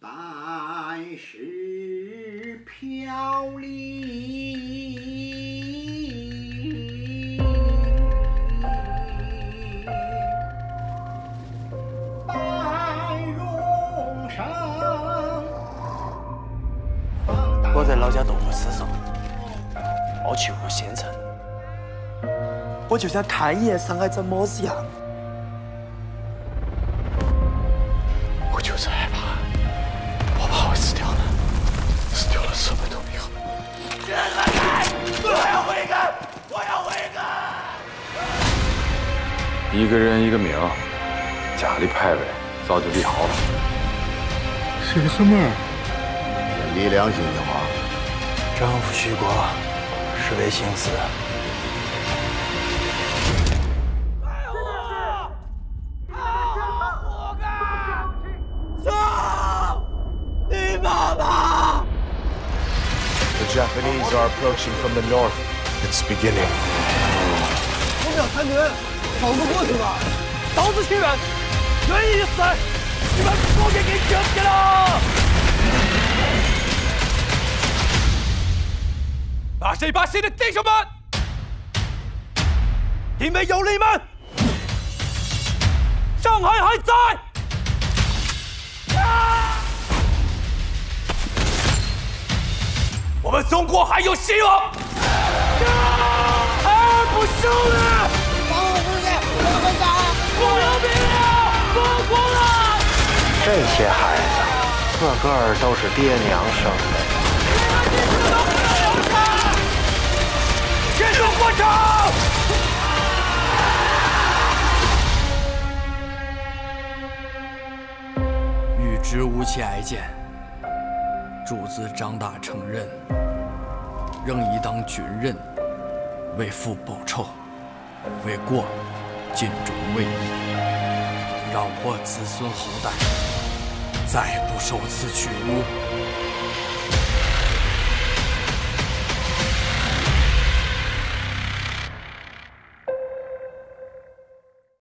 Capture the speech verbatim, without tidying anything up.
百世飘零。 我在老家豆腐市上没去过县城，我就想看一眼上海长么子样。 我就是害怕，我怕会死掉的，死掉了什么都没有。 我要悔改！我要悔改！ 一个人一个命，家里牌位早就立好了。 是个什么？ 理良心的话， 丈夫许过，是为情死。 爱我！爱我！活该！走！你妈妈！ The Japanese are approaching from the north. It's beginning. 我们要参军，跑不过去吧？刀子情愿，愿意死，你们不给给救起了！ 八十一八系的弟兄们，你们有你们，上海还在，啊！我们中国还有希望，啊！二不休了， 帮我出去，我们走， 不留名了，不活了！ 这些孩子，个个都是爹娘生的。 结束过程。 欲知无期哀见，诸子长大成人，仍以当军人，为父报仇，为国尽忠为义，让我子孙后代再不受此屈辱。